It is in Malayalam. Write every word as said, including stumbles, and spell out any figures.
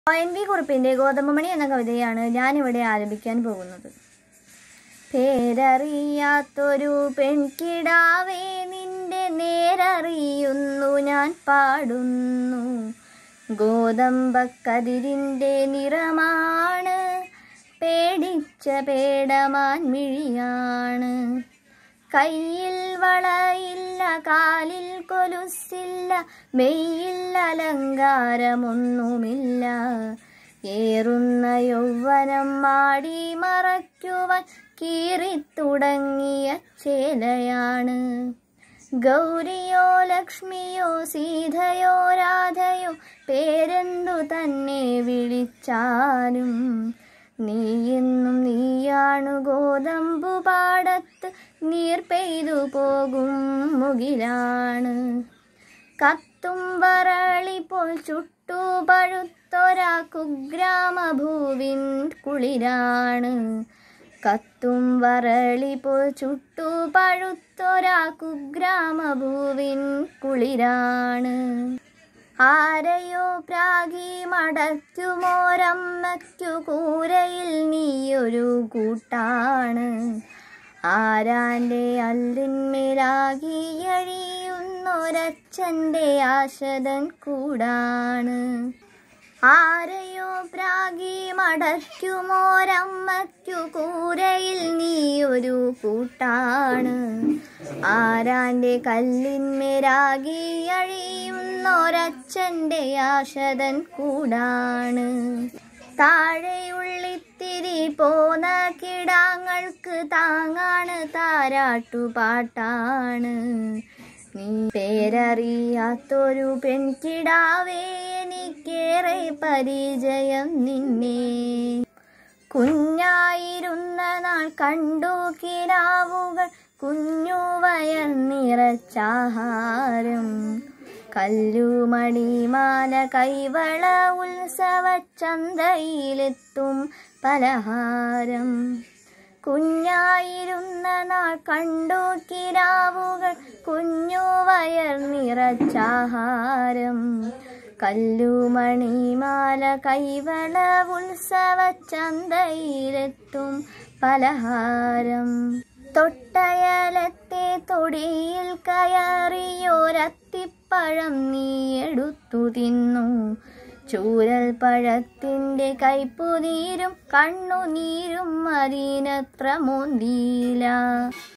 എൻ വി കുറുപ്പിൻ്റെ ഗോതമ്പുമണി എന്ന കവിതയാണ് ഞാനിവിടെ ആലപിക്കാൻ പോകുന്നത്. പേരറിയാത്തൊരു പെൺകിടാവേ നിന്റെ നേരറിയുന്നു ഞാൻ പാടുന്നു. ഗോതമ്പക്കതിരിൻ്റെ നിറമാണ്, പേടിച്ച പേടമാൻ മിഴിയാണ്. കയ്യിൽ വളയില്ല, കാലിൽ കൊലുസില്ല, മെയ്യിൽ അലങ്കാരമൊന്നുമില്ല. ഏറുന്ന യൗവനം മാടി മറയ്ക്കുവാൻ കീറിത്തുടങ്ങിയ ചേലയാണ്. ഗൗരിയോ ലക്ഷ്മിയോ സീതയോ രാധയോ പേരെന്തു തന്നെ വിളിച്ചാലും നീയെന്നും നീയാണു ഗോതമ്പു പാടത്ത് നീർ പെയ്തു പോകും മുകിലാണ്. കത്തും വരളിപ്പോൾ ചുട്ടു പഴുത്തൊരാ കുഗ്രാമഭൂവിൻ കുളിരാണ്. കത്തും വരളിപ്പോൾ ചുട്ടു പഴുത്തൊരാ കുഗ്രാമഭൂവിൻ കുളിരാണ്. ആരെയോ പ്രാഗി മടയ്ക്കുമോരമ്മയ്ക്കു കൂരയിൽ നീയൊരു കൂട്ടാണ്. ആരാൻ്റെ അല്ലിന്മേലാകിയഴിയുന്നൊരച്ഛൻ്റെ ആശതൻ കൂടാണ്. ആരെയോ പ്രാഗി മടയ്ക്കുമോരമ്മയ്ക്കു കൂരയിൽ നീയൊരു കൂട്ടാണ്. ആരാൻ്റെ കല്ലിന്മേലാകിയഴിയുന്നൊരച്ഛൻ്റെ ആശതൻ കൂടാണ്. താഴെയുള്ളിത്തിരി പോന്ന കിടാങ്ങൾക്ക് താങ്ങാണ്, താരാട്ടുപാട്ടാണ്. നീ പേരറിയാത്തൊരു പെൺകിടാവേ എനിക്കേറെ പരിചയം നിന്നെ. കുഞ്ഞായിരുന്ന നാൾ കണ്ടു കിനാവുകൾ, കുഞ്ഞുവയർ നിറച്ചാഹാരം. കല്ലുമണിമാല കൈവള ഉത്സവച്ചന്തയിലെത്തും പലഹാരം. കുഞ്ഞായിരുന്ന നാൾ കണ്ടു കിനാവുകൾ, കുഞ്ഞുവയർ നിറച്ചാഹാരം. കല്ലുമണിമാല കൈവള ഉത്സവച്ചന്തയിലെത്തും പലഹാരം. തൊട്ടയലത്തെ തൊടിയിൽ കയറിയൊരത്തിപ്പഴം നീ എടുത്തു തിന്നു. ചൂരൽ പഴത്തിൻ്റെ കയ്പുനീരും കണ്ണുനീരും അതിനത്ര മോന്തിയില്ല.